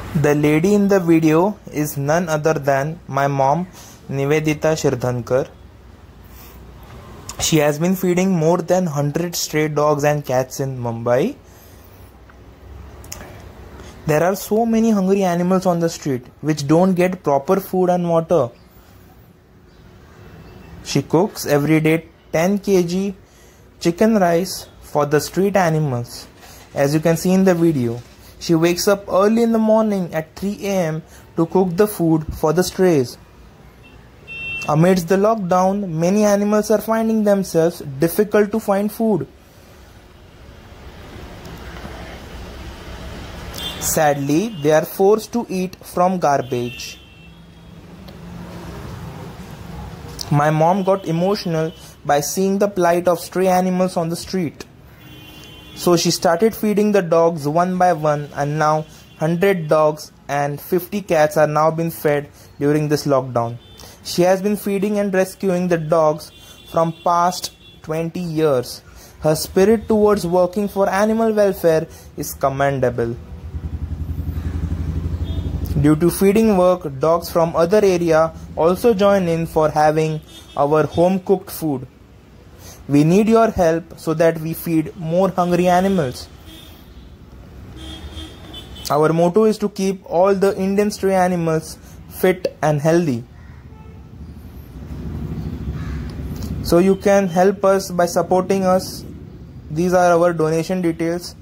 The lady in the video is none other than my mom, Nivedita Shirdhankar. She has been feeding more than 100 stray dogs and cats in Mumbai. There are so many hungry animals on the street which don't get proper food and water. She cooks every day 10 kg chicken rice for the street animals. As you can see in the video, she wakes up early in the morning at 3 a.m. to cook the food for the strays. Amidst the lockdown, many animals are finding themselves difficult to find food. Sadly, they are forced to eat from garbage. My mom got emotional by seeing the plight of stray animals on the street. So she started feeding the dogs one by one, and now 100 dogs and 50 cats are now being fed during this lockdown. She has been feeding and rescuing the dogs from past 20 years. Her spirit towards working for animal welfare is commendable. Due to feeding work, dogs from other area also join in for having our home cooked food. We need your help so that we feed more hungry animals. Our motto is to keep all the Indian stray animals fit and healthy. So you can help us by supporting us. These are our donation details.